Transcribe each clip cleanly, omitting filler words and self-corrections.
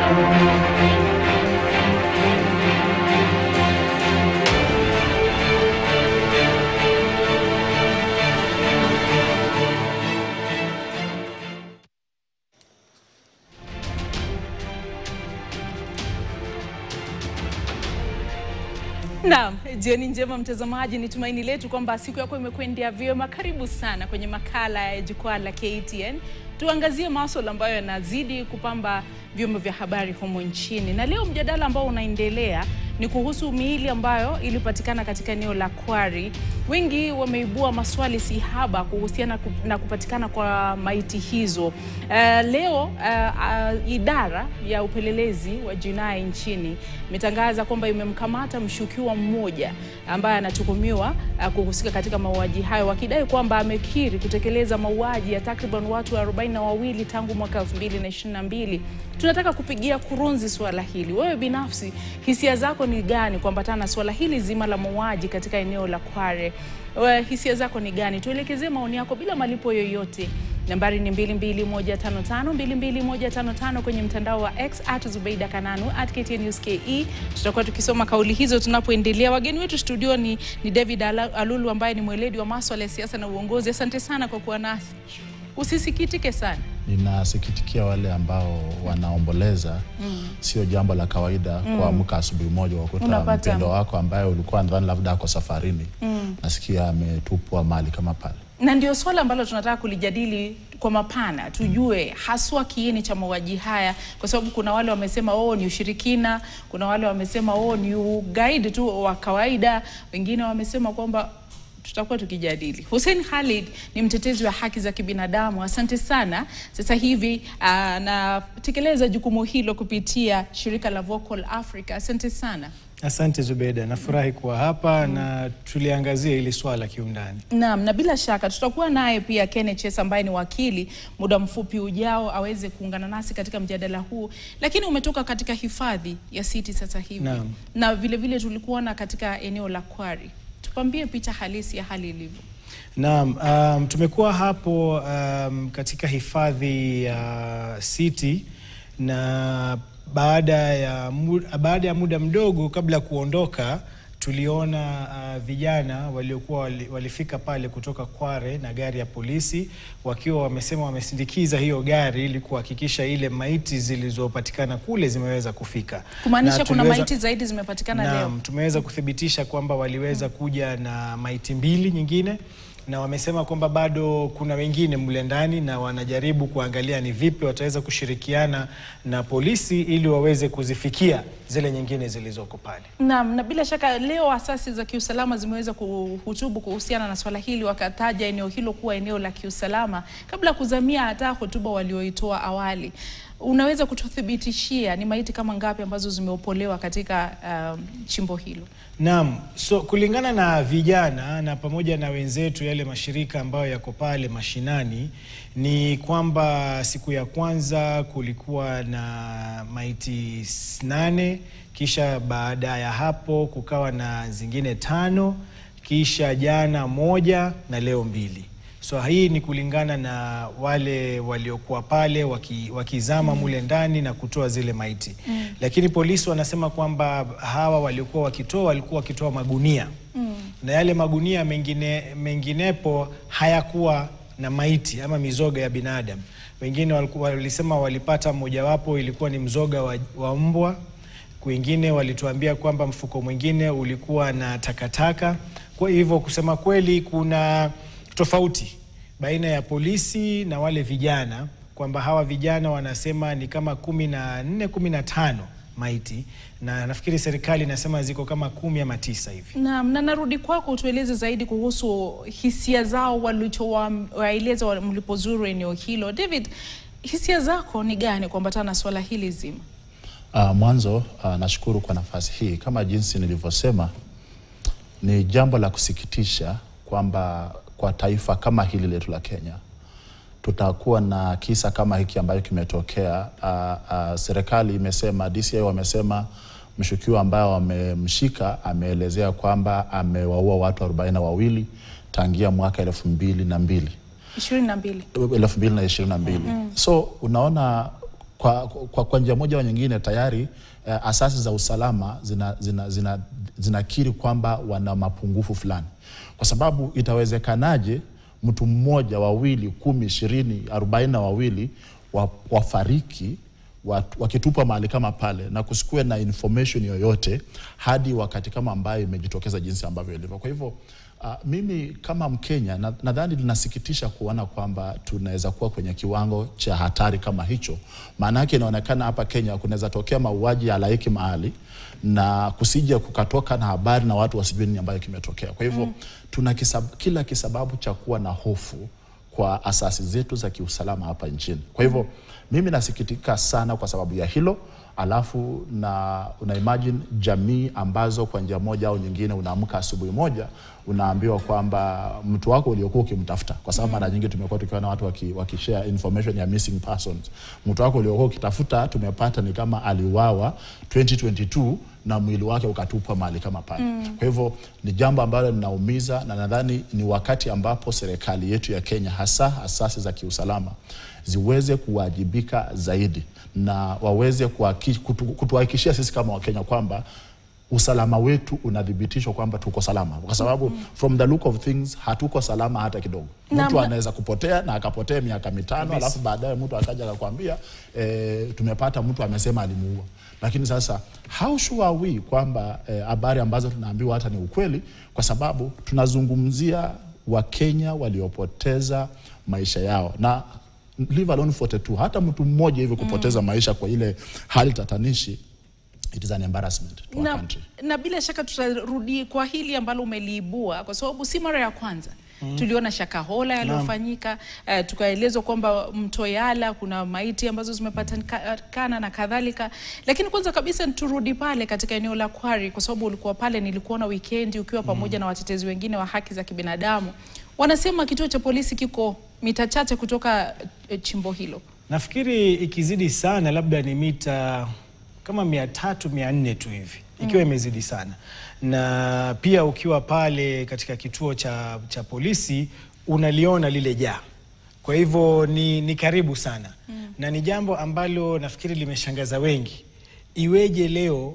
Naam, jioni njema mtazamaji, ni tumaini letu kwamba siku yako imekwendea vyema. Karibu sana kwenye makala ya Jukwaa la KTN. Tuangazie masuala ambayo yanazidi kupamba vyombo vya habari humu nchini. Na leo mjadala ambao unaendelea ni kuhusu miili ambayo ilipatikana katika eneo la Kwari. Wengi wameibua maswali sihaba kuhusiana na kupatikana kwa maiti hizo. Leo idara ya upelelezi wa jinai nchini imetangaza kwamba imemkamata mshukiwa mmoja ambaye anatuhumiwa kuhusika katika mauaji hayo, wakidai kwamba amekiri kutekeleza mauaji ya takriban watu 42 tangu mwaka 2022. Tunataka kupigia kurunzi swala hili. Wewe binafsi, hisia zako ni gani kuambatana na swala hili zima la mauaji katika eneo la Kware? Hisia zako ni gani? Tuelekezee maoni yako bila malipo yoyote. Nambari ni 22155 22155 kwenye mtandao wa X @ZubeidaKananu @KTNNewsKE. Tutakuwa tukisoma kauli hizo tunapoendelea. Wageni wetu studio ni David Alulu ambaye ni mweledi wa masuala ya siasa na uongozi. Asante sana kwa kuwa nasi. Usisikitike sana. Ninasikitikia wale ambao wanaomboleza. Sio jambo la kawaida kuamka asubuhi moja wakuta mpendo wako ambaye ulikuwa ndani labda ako safarini. Nasikia ametupwa mali kama pale. Na ndio swala ambalo tunataka kulijadili kwa mapana, tujue haswa kiini cha mauaji haya, kwa sababu kuna wale wamesema ni ushirikina, kuna wale wamesema ni ugaidi tu wa kawaida, wengine wamesema kwamba tutakuwa tukijadili. Hussein Khalid ni mtetezi wa haki za kibinadamu. Asante sana. Sasa hivi natekeleza jukumu hilo kupitia shirika la Vocal Africa. Asante sana. Asante Zubeida, nafurahi kuwa hapa na tuliangazia hili swala kiundani. Naam, na bila shaka tutakuwa naye pia Kenneth ambaye ni wakili muda mfupi ujao aweze kuungana nasi katika mjadala huu. Lakini umetoka katika hifadhi ya City sasa hivi. Naam. Na vile vile tulikuwa na katika eneo la Kwari. Tupambie picha halisi ya hali ilivyo. Naam, tumekuwa hapo katika hifadhi ya City, na baada ya muda mdogo kabla kuondoka tuliona vijana waliokuwa walifika pale kutoka Kware na gari ya polisi, wakiwa wamesema wamesindikiza hiyo gari ili kuhakikisha ile maiti zilizopatikana kule zimeweza kufika. Kumaanisha kuna maiti zaidi zimepatikana leo. Naam, tumeweza kuthibitisha kwamba waliweza kuja na maiti 2 nyingine, na wamesema kwamba bado kuna wengine mle ndani na wanajaribu kuangalia ni vipi wataweza kushirikiana na polisi ili waweze kuzifikia zile nyingine zilizoko pale. Naam, na bila shaka leo asasi za kiusalama zimeweza kuhutubu kuhusiana na swala hili, wakataja eneo hilo kuwa eneo la kiusalama kabla kuzamia hata hotuba walioitoa awali. Unaweza kututhibitishia ni maiti kama ngapi ambazo zimeopolewa katika chimbo hilo? Naam, so kulingana na vijana na pamoja na wenzetu yale mashirika ambayo yako pale mashinani, ni kwamba siku ya kwanza kulikuwa na maiti 8, kisha baada ya hapo kukawa na zingine 5, kisha jana 1 na leo 2. So hii ni kulingana na wale waliokuwa pale wakizama mule ndani na kutoa zile maiti. Lakini polisi wanasema kwamba hawa walikuwa wakitoa magunia. Na yale magunia menginepo hayakuwa na maiti ama mizoga ya binadamu. Wengine walisema walipata mojawapo ilikuwa ni mzoga wa mbwa. Wengine walituambia kwamba mfuko mwingine ulikuwa na takataka. Kwa hivyo kusema kweli kuna tofauti baina ya polisi na wale vijana, kwamba hawa vijana wanasema ni kama 14-15 maiti, na nafikiri serikali inasema ziko kama 10 ama 9 hivi. Naam, na narudi kwako tueleze zaidi kuhusu hisia zao walichowaeleza mlipozuru eneo hilo. David, hisia zako ni gani kuambatana na swala hili zima? Mwanzo nashukuru kwa nafasi hii. Kama jinsi nilivyosema, ni jambo la kusikitisha kwamba kwa taifa kama hili letu la Kenya tutakuwa na kisa kama hiki ambayo kimetokea. Serikali imesema, DCI wamesema mshukiwa ambaye wamemshika ameelezea kwamba amewaua watu 42 tangia mwaka 2022. So unaona kwa njia moja au nyingine tayari asasi za usalama zinakiri kwamba wana mapungufu fulani. Kwa sababu itawezekanaje mtu mmoja, wawili, 10, 20, 42 wafariki wakitupa mahali kama pale na kusikue na information yoyote hadi wakati kama ambayo imejitokeza jinsi ambavyo ilivyo. Kwa hivyo mimi kama Mkenya nadhani linasikitisha kuona kwamba tunaweza kuwa kwenye kiwango cha hatari kama hicho. Maana yake inaonekana hapa Kenya kunaweza tokea mauaji ya halaiki mahali na kusije kukatoka na habari na watu wasijue nini ambayo kimetokea. Kwa hivyo tuna kila kisababu cha kuwa na hofu kwa asasi zetu za kiusalama hapa nchini. Kwa hivyo mimi nasikitika sana kwa sababu ya hilo. Alafu una imagine jamii ambazo kwa njia moja au nyingine unaamka asubuhi moja unaambiwa kwamba mtu wako uliokuwa ukimtafuta, kwa sababu mara nyingi tumekuwa tukiona watu wakishare information ya missing persons. Mtu wako uliokuwa ukitafuta tumepata ni kama aliuawa 2022 na mwili wake ukatupwa mahali kama pale. Kwa hivyo ni jambo ambalo linaumiza, na nadhani ni wakati ambapo serikali yetu ya Kenya, hasa asasi za kiusalama, ziweze kuwajibika zaidi na waweze kutuhakikishia sisi kama Wakenya kwamba usalama wetu unadhibitishwa kwamba tuko salama. Kwa sababu from the look of things hatuko salama hata kidogo. Mtu anaweza kupotea na akapotea miaka 5 alafu baadaye mtu akaja akakwambia tumepata mtu amesema alimuua. Lakini sasa how sure are we kwamba habari ambazo tunaambiwa hata ni ukweli, kwa sababu tunazungumzia Wakenya waliopoteza maisha yao, na live alone 42, hata mtu mmoja hivi kupoteza maisha kwa ile hali tatanishi, it is an embarrassment to our country. Na bila shaka tutarudi kwa hili ambalo umeliibua, kwa sababu si mara ya kwanza. Tuliona Shakahola yaliyofanyika, tukaelezwa kwamba Mtoyala kuna maiti ambazo zimepatikana na kadhalika. Lakini kwanza kabisa turudi pale katika eneo la Kwari, kwa sababu ulikuwa pale, nilikuona weekend ukiwa pamoja na watetezi wengine wa haki za kibinadamu. Wanasema kituo cha polisi kiko mita chache kutoka chimbo hilo. Nafikiri ikizidi sana labda ni mita kama 300, 400 tu hivi. Ikiwa imezidi sana. Na pia ukiwa pale katika kituo cha polisi unaliona lile jaa. Kwa hivyo ni karibu sana. Na ni jambo ambalo nafikiri limeshangaza wengi. Iweje leo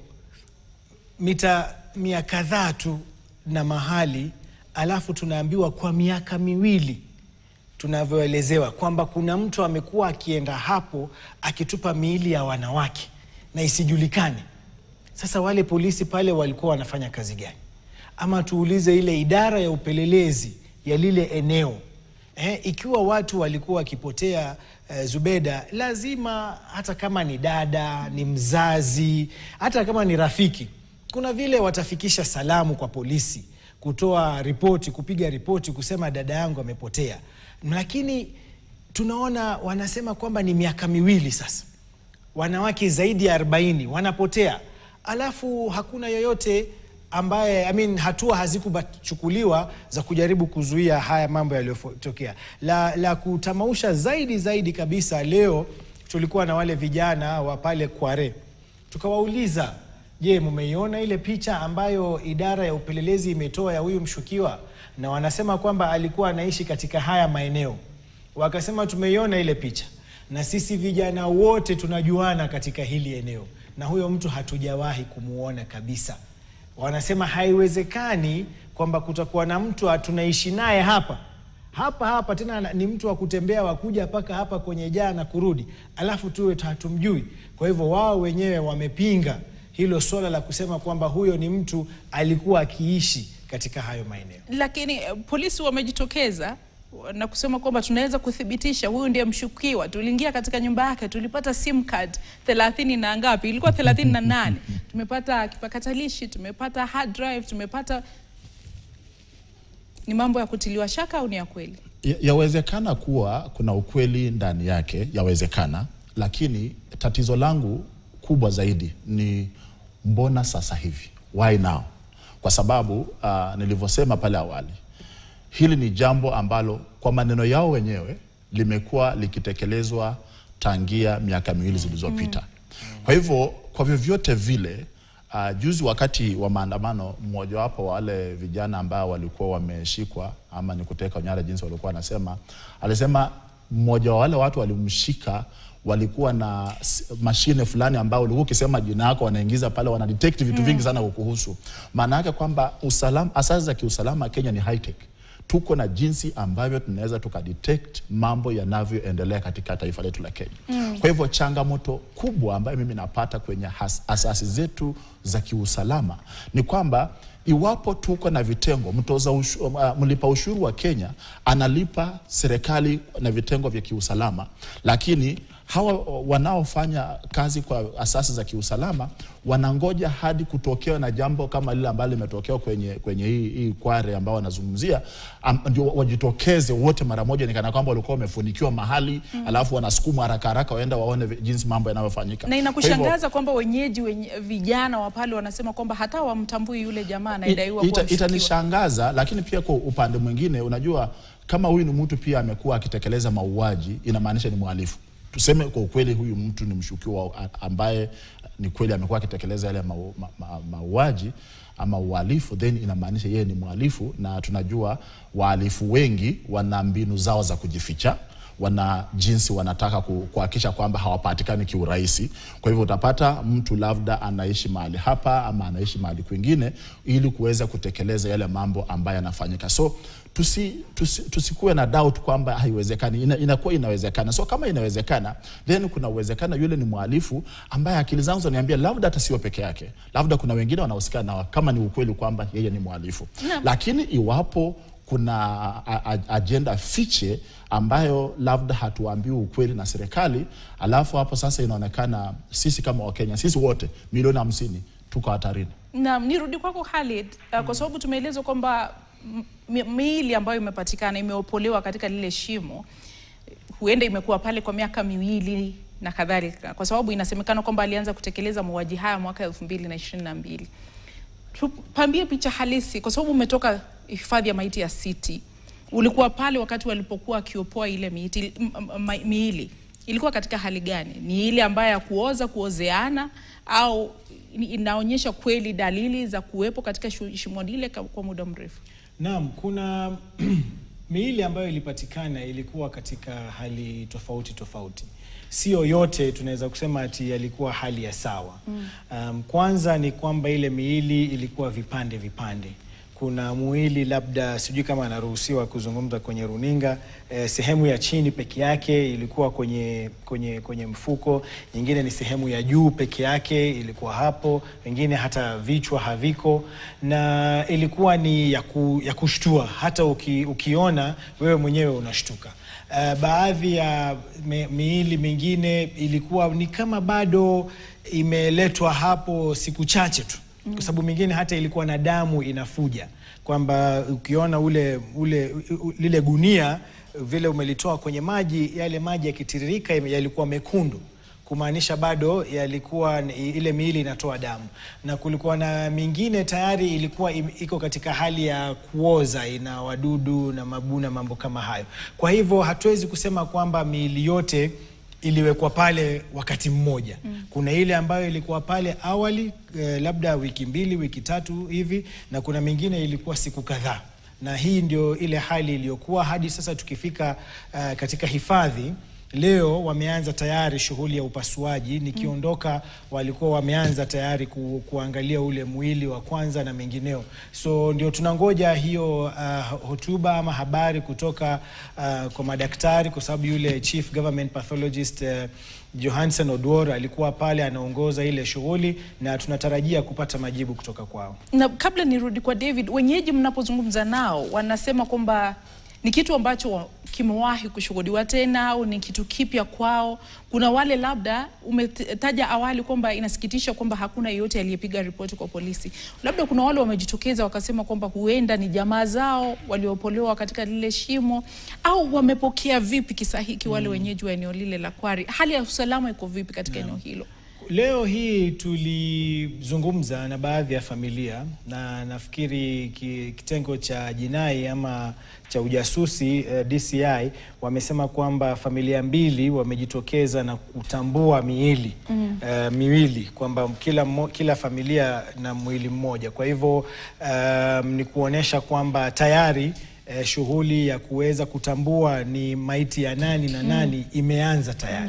mita 100 kadhaa tu na mahali, alafu tunaambiwa kwa miaka 2 tunavyoelezewa kwamba kuna mtu amekuwa akienda hapo akitupa miili ya wanawake na isijulikane. Sasa wale polisi pale walikuwa wanafanya kazi gani? Ama tuulize ile idara ya upelelezi ya lile eneo. Ikiwa watu walikuwa wakipotea, Zubeda, lazima hata kama ni dada, ni mzazi, hata kama ni rafiki, kuna vile watafikisha salamu kwa polisi, kutoa ripoti, kupiga ripoti, kusema dada yangu amepotea. Lakini tunaona wanasema kwamba ni miaka 2 sasa. Wanawake zaidi ya 40 wanapotea. Alafu hakuna yoyote ambaye hatua hazikuchukuliwa za kujaribu kuzuia haya mambo yaliyotokea. La kutamausha zaidi kabisa, leo tulikuwa na wale vijana wa pale Kware. Tukawauliza, je, mmeiona ile picha ambayo idara ya upelelezi imetoa ya huyu mshukiwa? Na wanasema kwamba alikuwa anaishi katika haya maeneo. Wakasema tumeiona ile picha, na sisi vijana wote tunajuana katika hili eneo, na huyo mtu hatujawahi kumuona kabisa. Wanasema haiwezekani kwamba kutakuwa na mtu tunaishi naye hapa tena ni mtu wa kutembea wakuja paka hapa kwenye jaa na kurudi, alafu tuwe hatumjui. Kwa hivyo wao wenyewe wamepinga hilo swala la kusema kwamba huyo ni mtu alikuwa akiishi katika hayo maeneo. Lakini polisi wamejitokeza na kusema kwamba tunaweza kuthibitisha huyu ndiye mshukiwa. Tuliingia katika nyumba yake, tulipata sim card 30 na ngapi? Ilikuwa 38. Tumepata kipakatalishi, tumepata hard drive, tumepata. Ni mambo ya kutiliwa shaka au ni ya kweli? Yawezekana kuwa kuna ukweli ndani yake, yawezekana, lakini tatizo langu kubwa zaidi ni mbona sasa hivi? Why now? Kwa sababu nilivyosema pale awali, hili ni jambo ambalo kwa maneno yao wenyewe limekuwa likitekelezwa tangia miaka 2 zilizopita. Kwa hivyo kwa vyovyote vile, juzi wakati wa maandamano, mmoja wapo wale vijana ambao walikuwa wameshikwa ama ni kuteka nyara jinsi walikuwa wanasema, alisema mmoja wa wale watu walimshika walikuwa na mashine fulani ambao ulikuwa ukisema jina yako wanaingiza pale, wana detect vitu vingi sana kukuhusu. Maana yake kwamba asasi za kiusalama Kenya ni high tech. Tuko na jinsi ambavyo tunaweza tukadetect mambo yanavyoendelea katika taifa letu la Kenya. Kwa hivyo changamoto kubwa ambayo mimi napata kwenye asasi zetu za kiusalama ni kwamba iwapo tuko na vitengo, mlipa ushuru wa Kenya analipa serikali na vitengo vya kiusalama, lakini hawa wanaofanya kazi kwa asasi za kiusalama wanangoja hadi kutokewa na jambo kama lile ambalo limetokea kwenye hii Kware ambao wanazungumzia, ndio wajitokeze wote mara moja, nikana kwamba walikuwa wamefunikiwa mahali alafu wanasukuma haraka waenda waone jinsi mambo yanavyofanyika. Na inakushangaza kwamba wenyeji vijana wa pale wanasema kwamba hata wamtambui yule jamaa anayedaiwa kuwa mshukiwa. Itanishangaza, lakini pia kwa upande mwingine unajua kama huyu ni mtu pia amekuwa akitekeleza mauaji, inamaanisha ni mhalifu. Tuseme kwa ukweli huyu mtu ni mshukiwa ambaye ni kweli amekuwa akitekeleza yale mauaji ama uhalifu, then inamaanisha yeye ni mhalifu, na tunajua wahalifu wengi wana mbinu zao za kujificha, wana jinsi wanataka kuhakikisha kwamba hawapatikani kiurahisi. Kwa hivyo utapata mtu labda anaishi mahali hapa ama anaishi mahali kwingine ili kuweza kutekeleza yale mambo ambayo yanafanyika. So tusikuwe na doubt kwamba haiwezekani. Inakuwa inawezekana. So kama inawezekana, then kuna uwezekano yule ni mhalifu ambaye akili zangu zinaniambia labda hata sio peke yake, labda kuna wengine wanahusika na, kama ni ukweli kwamba yeye ni mhalifu. Lakini iwapo kuna agenda fiche ambayo labda hatuambiwi ukweli na serikali, alafu hapo sasa inaonekana sisi kama Wakenya, sisi wote milioni 50 tuko hatarini. Naam, nirudi kwako Khalid, kwa sababu tumeelezwa kwamba miili ambayo imepatikana imeopolewa katika lile shimo huenda imekuwa pale kwa miaka 2 na kadhalika, kwa sababu inasemekana kwamba alianza kutekeleza mauaji haya mwaka 2022. Tupambie picha halisi, kwa sababu umetoka hifadhi ya maiti ya City. Ulikuwa pale wakati walipokuwa akiopoa ile miili. Ilikuwa katika hali gani? Ni ile ambayo ya kuozeana, au inaonyesha kweli dalili za kuwepo katika shimo lile kwa muda mrefu? Naam, kuna miili ambayo ilipatikana ilikuwa katika hali tofauti. Sio yote tunaweza kusema ati yalikuwa hali ya sawa. Kwanza ni kwamba ile miili ilikuwa vipande. Kuna mwili labda sijui kama anaruhusiwa kuzungumza kwenye runinga, sehemu ya chini peke yake ilikuwa kwenye mfuko, nyingine ni sehemu ya juu peke yake ilikuwa hapo, wengine hata vichwa haviko, na ilikuwa ni ya kushtua, hata ukiona wewe mwenyewe unashtuka. Baadhi ya miili mingine ilikuwa ni kama bado imeletwa hapo siku chache tu. Kwa sababu mingine hata ilikuwa na damu inafuja, kwamba ukiona lile gunia vile umelitoa kwenye maji, yale maji yakitiririka yalikuwa mekundu, kumaanisha bado yalikuwa ile miili inatoa damu. Na kulikuwa na mingine tayari ilikuwa iko katika hali ya kuoza, ina wadudu na mabuna, mambo kama hayo. Kwa hivyo hatuwezi kusema kwamba miili yote iliwekwa pale wakati mmoja. Kuna ile ambayo ilikuwa pale awali, labda wiki 2, wiki 3 hivi, na kuna mingine ilikuwa siku kadhaa. Na hii ndio ile hali iliyokuwa hadi sasa tukifika katika hifadhi. Leo wameanza tayari shughuli ya upasuaji. Nikiondoka walikuwa wameanza tayari kuangalia ule mwili wa kwanza na mengineo. So ndio tunangoja hiyo hotuba ama habari kutoka kwa madaktari, kwa sababu yule Chief Government Pathologist Johansen Odwor alikuwa pale anaongoza ile shughuli, na tunatarajia kupata majibu kutoka kwao. Na kabla nirudi kwa David, wenyeji mnapozungumza nao wanasema kwamba ni kitu ambacho kimewahi kushuhudiwa tena au ni kitu kipya kwao? Kuna wale labda umetaja awali kwamba inasikitisha kwamba hakuna yeyote aliyepiga ripoti kwa polisi. Labda kuna wale wamejitokeza wakasema kwamba huenda ni jamaa zao waliopolewa katika lile shimo, au wamepokea vipi kisa hiki wale wenyeji wa eneo lile la Kware? Hali ya usalama iko vipi katika eneo hilo? Leo hii tulizungumza na baadhi ya familia, na nafikiri kitengo cha jinai ama cha ujasusi DCI wamesema kwamba familia 2 wamejitokeza na kutambua miili kwamba kila familia na mwili mmoja. Kwa hivyo ni kuonesha kwamba tayari shughuli ya kuweza kutambua ni maiti ya nani na nani imeanza tayari.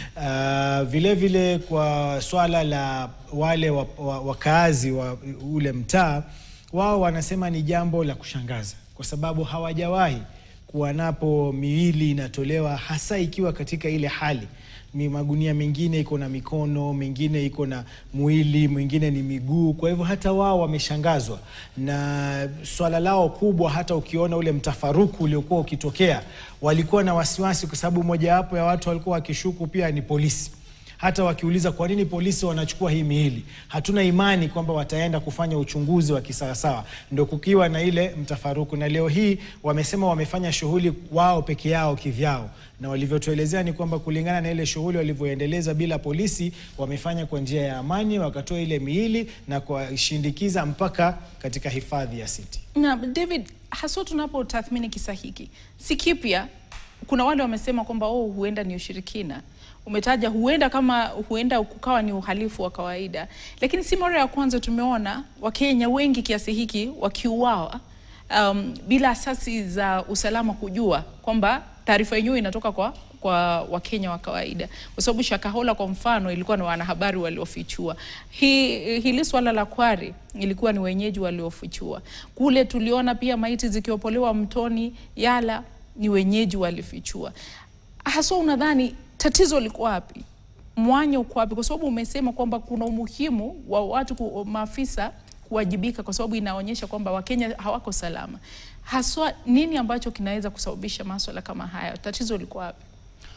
Vile vile kwa swala la wale wakaazi wa ule mtaa, wao wanasema ni jambo la kushangaza kwa sababu hawajawahi kuwa napo miili inatolewa, hasa ikiwa katika ile hali. Magunia mengine iko na mikono, mengine iko na mwili, mwingine ni miguu. Kwa hivyo hata wao wameshangazwa na swala lao kubwa. Hata ukiona ule mtafaruku uliokuwa ukitokea, walikuwa na wasiwasi kwa sababu mojawapo ya watu walikuwa wakishuku pia ni polisi. Hata wakiuliza kwa nini polisi wanachukua hii miili, hatuna imani kwamba wataenda kufanya uchunguzi wa kisawasawa. Ndio kukiwa na ile mtafaruku, na leo hii wamesema wamefanya shughuli wao peke yao kivyao, na walivyotuelezea ni kwamba kulingana na ile shughuli walivyoendeleza bila polisi, wamefanya kwa njia ya amani, wakatoa ile miili na kuishindikiza mpaka katika hifadhi ya City. Na David, haswa tunapotathmini kisa hiki, si kipya. Kuna wale wamesema kwamba huenda ni ushirikina. Umetaja huenda kukawa ni uhalifu wa kawaida. Lakini si mara ya kwanza tumeona Wakenya wengi kiasi hiki wakiuawa bila asasi za usalama kujua kwamba taarifa yenyewe inatoka kwa Wakenya wa kawaida. Kwa sababu Shakahola kwa mfano ilikuwa ni wanahabari waliofichua. Hili swala la Kware ilikuwa ni wenyeji waliofichua. Kule tuliona pia maiti zikiopolewa mtoni Yala ni wenyeji walifichua. Hasa unadhani tatizo liko wapi? Mwanya uko wapi? Kwa sababu umesema kwamba kuna umuhimu wa watu maafisa kuwajibika kwa sababu inaonyesha kwamba Wakenya hawako salama. Haswa nini ambacho kinaweza kusababisha masuala kama haya? Tatizo liko wapi?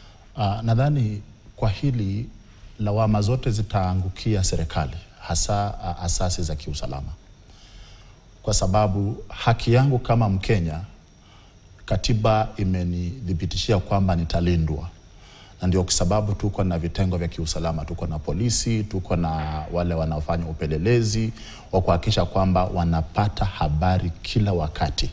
Nadhani kwa hili lawama zote zitaangukia serikali, hasa asasi za kiusalama. Kwa sababu haki yangu kama Mkenya, katiba imenidhibitishia kwamba nitalindwa. Na ndio kwa sababu tuko na vitengo vya kiusalama, tuko na polisi, tuko na wale wanaofanya upelelezi wa kuhakikisha kwamba wanapata habari kila wakati.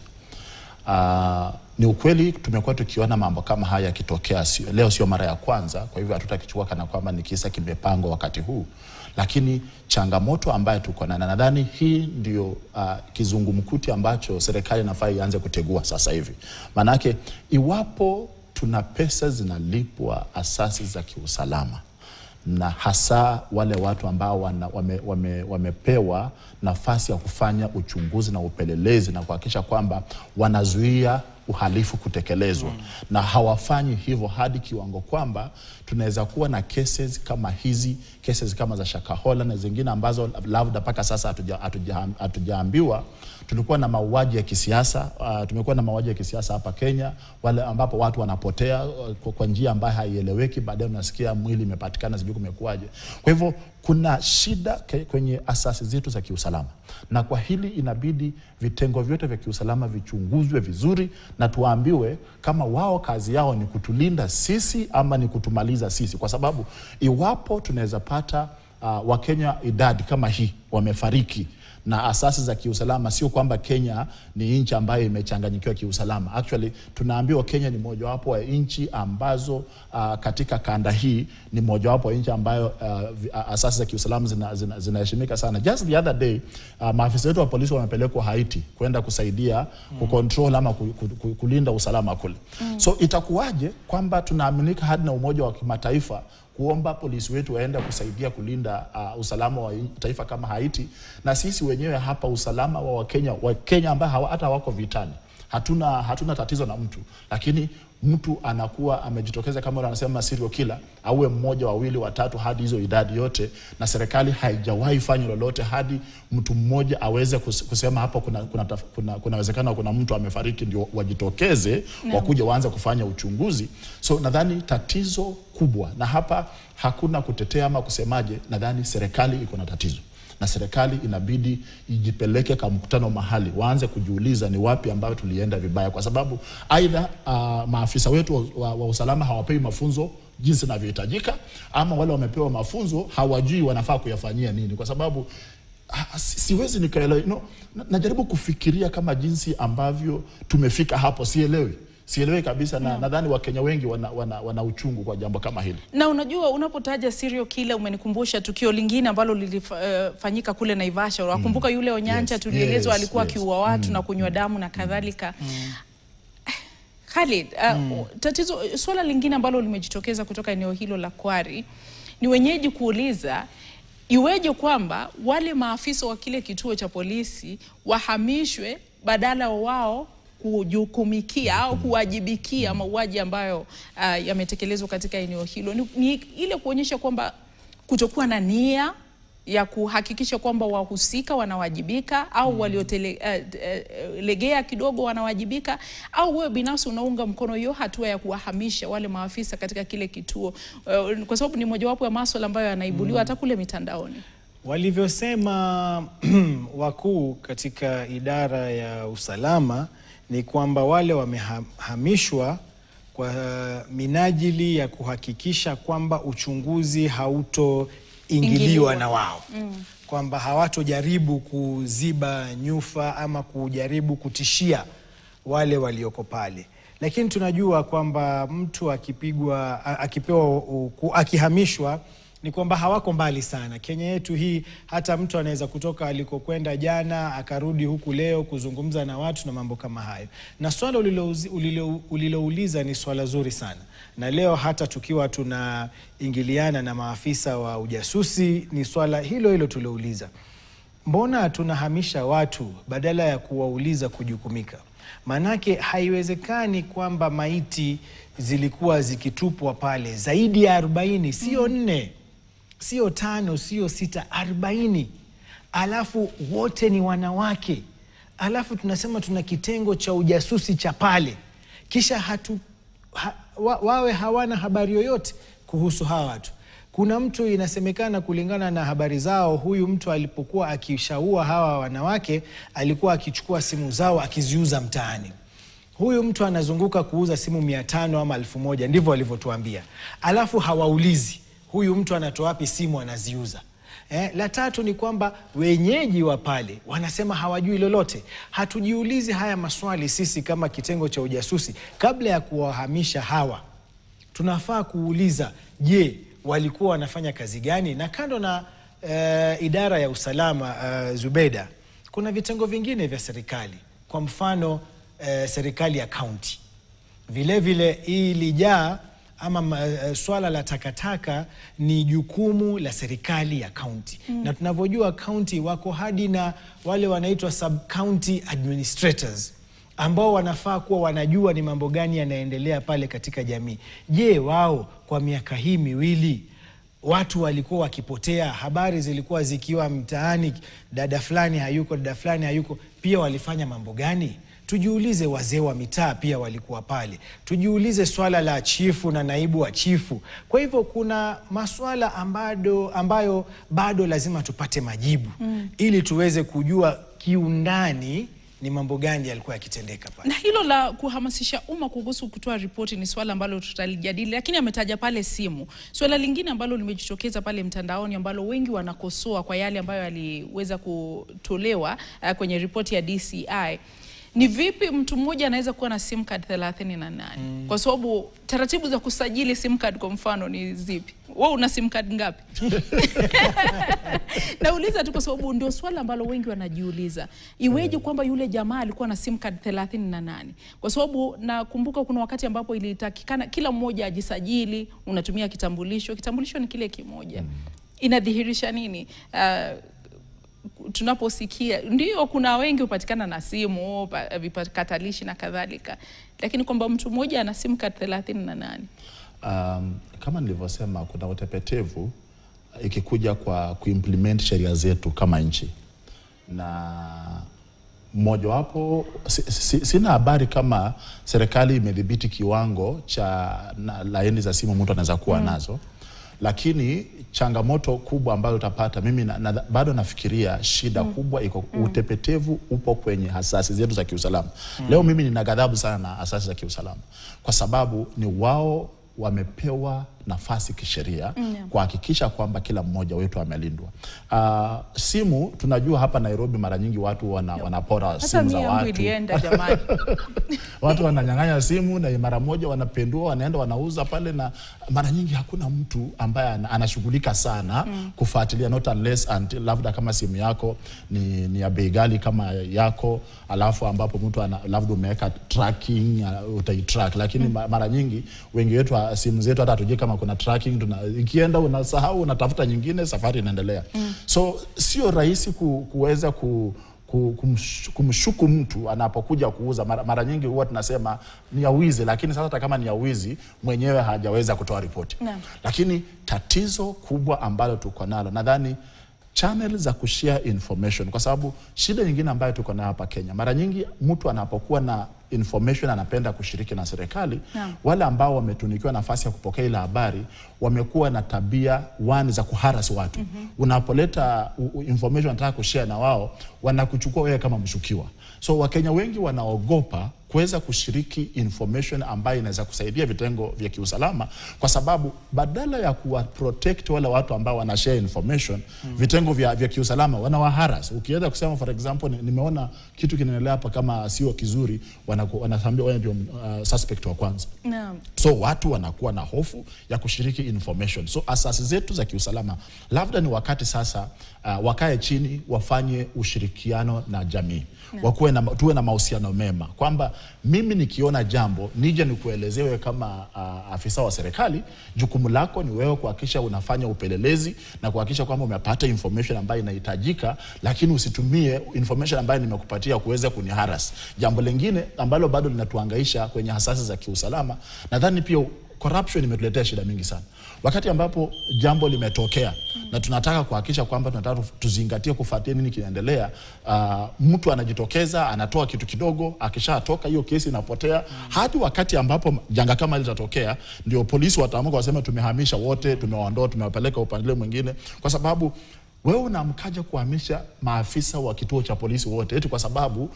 Ni ukweli tumekuwa tukiona mambo kama haya yakitokea, leo sio mara ya kwanza, kwa hivyo hatutakichukua kana kwamba ni kisa kimepangwa wakati huu. Lakini changamoto ambayo tuko na nadhani hii ndio kizungumkuti ambacho serikali inafaa ianze kutegua sasa hivi. Manake iwapo tuna pesa zinalipwa asasi za kiusalama, na hasa wale watu ambao wamepewa nafasi ya kufanya uchunguzi na upelelezi na kuhakikisha kwamba wanazuia uhalifu kutekelezwa, na hawafanyi hivyo hadi kiwango kwamba tunaweza kuwa na cases kama hizi, cases kama za Shakahola na zingine ambazo labda mpaka sasa hatujaambiwa. Tulikuwa na mauaji ya kisiasa, tumekuwa na mauaji ya kisiasa hapa Kenya, wale ambapo watu wanapotea kwa njia ambayo haieleweki, baadaye unasikia mwili imepatikana sijui kumekuaje. Kwa hivyo kuna shida kwenye asasi zetu za kiusalama, na kwa hili inabidi vitengo vyote vya kiusalama vichunguzwe vizuri na tuambiwe kama wao kazi yao ni kutulinda sisi ama ni kutumaliza sisi. Kwa sababu iwapo tunaweza pata Wakenya idadi kama hii wamefariki na asasi za kiusalama, sio kwamba Kenya ni nchi ambayo imechanganyikiwa kiusalama. Actually tunaambiwa Kenya ni mojawapo wa nchi ambazo katika kanda hii ni mojawapo wa nchi ambayo asasi za kiusalama zinaheshimika sana. Just the other day maafisa wetu wa polisi wamepelekwa Haiti kwenda kusaidia kucontrol ama kulinda usalama kule. So itakuwaje kwamba tunaaminika hadi na Umoja wa Kimataifa kuomba polisi wetu waende kusaidia kulinda usalama wa taifa kama Haiti, na sisi wenyewe hapa usalama wa Wakenya ambao hata wako vitani hatuna tatizo na mtu, lakini mtu anakuwa amejitokeza kama wanasema serial killer, auwe mmoja, wawili, watatu, hadi hizo idadi yote, na serikali haijawahi fanya lolote hadi mtu mmoja aweze kusema hapa kuna uwezekano kuna mtu amefariki ndio wajitokeze wakuja waanze kufanya uchunguzi. So nadhani tatizo kubwa, na hapa hakuna kutetea ama kusemaje, nadhani serikali iko na tatizo. Na serikali inabidi ijipeleke kwa mkutano mahali, waanze kujiuliza ni wapi ambapo tulienda vibaya, kwa sababu aidha maafisa wetu wa usalama hawapewi mafunzo jinsi inavyohitajika, ama wale wamepewa mafunzo hawajui wanafaa kuyafanyia nini. Kwa sababu siwezi nikaelewa, najaribu kufikiria kama jinsi ambavyo tumefika hapo, sielewi kabisa, na nadhani Wakenya wengi wana uchungu kwa jambo kama hili. Na unajua unapotaja serial killer umenikumbusha tukio lingine ambalo lilifanyika kule Naivasha. Unakumbuka yule Onyancha tulielezwa alikuwa akiua watu na kunywa damu na kadhalika. Khalid, tatizo swala lingine ambalo limejitokeza kutoka eneo hilo la Kwari ni wenyeji kuuliza iweje kwamba wale maafisa wa kile kituo cha polisi wahamishwe badala wao kujukumikia au kuwajibikia mauaji ambayo yametekelezwa katika eneo hilo. Ni ile kuonyesha kwamba kutokuwa na nia ya kuhakikisha kwamba wahusika wanawajibika au waliolegea kidogo wanawajibika, au wewe binafsi unaunga mkono hiyo hatua ya kuwahamisha wale maafisa katika kile kituo, kwa sababu ni mojawapo ya masuala ambayo yanaibuliwa hata kule mitandaoni. Walivyosema wakuu katika idara ya usalama ni kwamba wale wamehamishwa kwa minajili ya kuhakikisha kwamba uchunguzi hautoingiliwa na wao. Kwamba hawatojaribu kuziba nyufa ama kujaribu kutishia wale walioko pale. Lakini tunajua kwamba mtu akihamishwa ni kwamba hawako mbali sana. Kenya yetu hii, hata mtu anaweza kutoka alikokwenda jana akarudi huku leo kuzungumza na watu na mambo kama hayo. Na swala ulilouliza ni swala zuri sana. Na leo hata tukiwa tunaingiliana na maafisa wa ujasusi ni swala hilo tulouliza. Mbona tunahamisha watu badala ya kuwauliza kujukumika? Manake haiwezekani kwamba maiti zilikuwa zikitupwa pale zaidi ya 40, sio 4, sio 5, sio 6, 40. Alafu wote ni wanawake. Alafu tunasema tuna kitengo cha ujasusi cha pale. Kisha wawe hawana habari yoyote kuhusu hawa watu. Kuna mtu inasemekana kulingana na habari zao, huyu mtu alipokuwa akishaua hawa wanawake alikuwa akichukua simu zao akiziuza mtaani. Huyu mtu anazunguka kuuza simu 500 ama 1000, ndivyo walivyotuambia. Alafu hawaulizi huyu mtu anatoa wapi simu anaziuza. La tatu ni kwamba wenyeji wa pale wanasema hawajui lolote. Hatujiulizi haya maswali sisi kama kitengo cha ujasusi kabla ya kuwahamisha hawa. Tunafaa kuuliza, je, walikuwa wanafanya kazi gani? Na kando na idara ya usalama Zubeda, kuna vitengo vingine vya serikali. Kwa mfano serikali ya kaunti. Vile vile ilijaa ama swala la takataka ni jukumu la serikali ya kaunti. Na tunavyojua kaunti wako hadi na wale wanaitwa sub-county administrators ambao wanafaa kuwa wanajua ni mambo gani yanaendelea pale katika jamii. Je, wao kwa miaka hii miwili watu walikuwa wakipotea, habari zilikuwa zikiwa mtaani, dada fulani hayuko, dada fulani hayuko, pia walifanya mambo gani? Tujiulize. Wazee wa mitaa pia walikuwa pale. Tujiulize swala la chifu na naibu wa chifu. Kwa hivyo kuna maswala ambayo bado lazima tupate majibu ili tuweze kujua kiundani ni mambo gani yalikuwa yakitendeka pale. Na hilo la kuhamasisha umma kuhusu kutoa ripoti ni swala ambalo tutalijadili, lakini ametaja pale simu. Swala lingine ambalo limejitokeza pale mtandaoni ambalo wengi wanakosoa kwa yale ambayo yaliweza kutolewa kwenye ripoti ya DCI. Ni vipi mtu mmoja anaweza kuwa na SIM card 38? Kwa sababu taratibu za kusajili SIM card kwa mfano ni zipi? Wewe una SIM card ngapi? Nauliza tu kwa sababu ndio swala ambalo wengi wanajiuliza. Iweje kwamba yule jamaa alikuwa na SIM card 38? Kwa sababu nakumbuka kuna wakati ambapo ilitakikana kila mmoja ajisajili, unatumia kitambulisho. Kitambulisho ni kile kimoja. Inadhihirisha nini? Tunaposikia ndio kuna wengi upatikana na simu, vipakatalishi na kadhalika, lakini kwamba mtu mmoja ana SIM card 38. Kama nilivyosema, kuna utepetevu ikikuja kwa kuimplement sheria zetu kama nchi. Na mmoja wapo sina habari kama serikali imedhibiti kiwango cha laini za simu mtu anaweza kuwa nazo. Lakini changamoto kubwa ambayo utapata, mimi bado nafikiria shida kubwa iko utepetevu upo kwenye asasi zetu za kiusalama. Leo mimi nina ghadhabu sana na asasi za kiusalama kwa sababu ni wao wamepewa nafasi kisheria kuhakikisha kwamba kila mmoja wetu amelindwa. Simu tunajua hapa Nairobi mara nyingi watu wanapora simu za watu. Watu wananyang'anya simu na mara moja wanapendua, wanaenda wanauza pale, na mara nyingi hakuna mtu ambaye anashughulika sana kufuatilia, not unless until labda kama simu yako ni ya bei ghali kama yako, alafu ambapo mtu labda umeweka tracking utaitrack, lakini mara nyingi wengi wetu simu zetu hata hatujui kama kuna tracking, ikienda unasahau, unatafuta nyingine, safari inaendelea. So sio rahisi kuweza kumshuku mtu anapokuja kuuza. Mara nyingi huwa tunasema ni ya wizi, lakini sasa hata kama ni ya wizi mwenyewe hajaweza kutoa ripoti. Lakini tatizo kubwa ambalo tuko nalo, nadhani channel za kushare information, kwa sababu shida nyingine ambayo tuko nayo hapa Kenya, mara nyingi mtu anapokuwa na information anapenda kushiriki na serikali. Wale ambao wametunikiwa nafasi ya kupokea ile habari wamekuwa na tabia za kuharas watu. Unapoleta information unataka kushare na wao, wanakuchukua wewe kama mshukiwa. So Wakenya wengi wanaogopa kuweza kushiriki information ambayo inaweza kusaidia vitengo vya kiusalama, kwa sababu badala ya kuwa protect wale watu ambao wana share information, vitengo vya kiusalama wanawaharas. Ukiweza kusema for example, nimeona kitu kinaendelea hapa kama sio kizuri, wanasambia wewe ndio suspect wa kwanza. So watu wanakuwa na hofu ya kushiriki information. So asasi zetu za kiusalama labda ni wakati sasa wakae chini, wafanye ushirikiano na jamii. Tuwe na mahusiano mema, kwamba mimi nikiona jambo nije nikuelezewe kama afisa wa serikali. Jukumu lako ni wewe kuhakikisha unafanya upelelezi na kuhakikisha kwamba umepata information ambayo inahitajika, lakini usitumie information ambayo nimekupatia kuweza kuniharas. Jambo lingine ambalo bado linatuhangaisha kwenye asasi za kiusalama, nadhani pia corruption imetuletea shida mingi sana. Wakati ambapo jambo limetokea na tunataka kuhakikisha kwamba tunataka tuzingatie kufuatia nini kinaendelea, mtu anajitokeza, anatoa kitu kidogo, akishatoka hiyo kesi inapotea. Hadi wakati ambapo janga kama hili litatokea, ndio polisi wataamka wasema tumehamisha wote, tumewaondoa, tumewapeleka upande mwingine, kwa sababu wewe unamkaja kuhamisha maafisa wa kituo cha polisi wote eti kwa sababu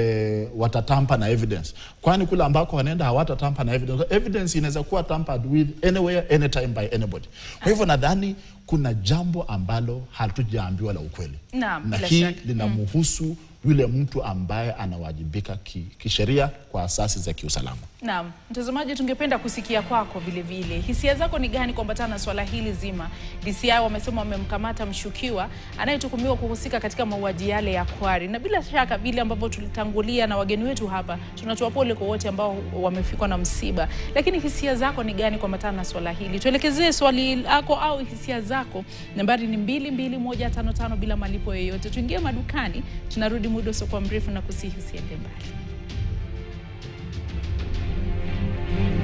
watatampa na evidence. Kwani kule ambako wanaenda hawatatampa na evidence. Evidence inaweza kuwa tampered with anywhere, anytime by anybody. Kwa hivyo nadhani kuna jambo ambalo hatujaambiwa la ukweli. Na hii linamhusu yule mtu ambaye anawajibika kisheria kwa asasi za kiusalama. Naam, mtazamaji, tungependa kusikia kwako vile vile. Hisia zako ni gani kuambatana na swala hili zima? DCI wamesema wamemkamata mshukiwa anayetuhumiwa kuhusika katika mauaji yale ya Kwari. Na bila shaka vile ambavyo tulitangulia na wageni wetu hapa, tunatoa pole kwa wote ambao wamefikwa na msiba. Lakini hisia zako ni gani kuambatana na swala hili? Tuelekezee swali lako au hisia zako. Nambari ni 22155 bila malipo yoyote. Tuingie madukani, tunarudi muda usio mrefu na kusihi usiende mbali.